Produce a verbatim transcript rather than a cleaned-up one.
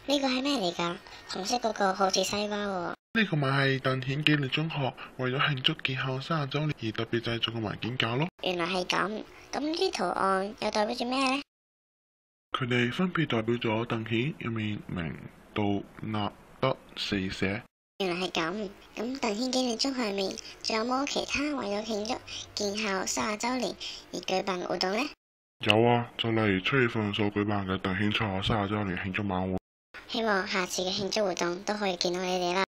呢個係咩嚟㗎？紅色嗰個好似西瓜喎。 呢個咪係TangHin紀念中學為咗慶祝建校三十週年而特別製作嘅文件夾咯。 原來係咁，咁呢啲圖案又代表住咩呢？ 佢哋分別代表咗TangHin入面明道立德四寫。 原來係咁，咁TangHin紀念中學入面仲有冇其他為咗慶祝建校三十週年而舉辦嘅活動呢？ 有啊，就例如七月份所舉辦嘅TangHin中學三十週年慶祝晚會。 希望下次嘅慶祝活動都可以見到你哋啦。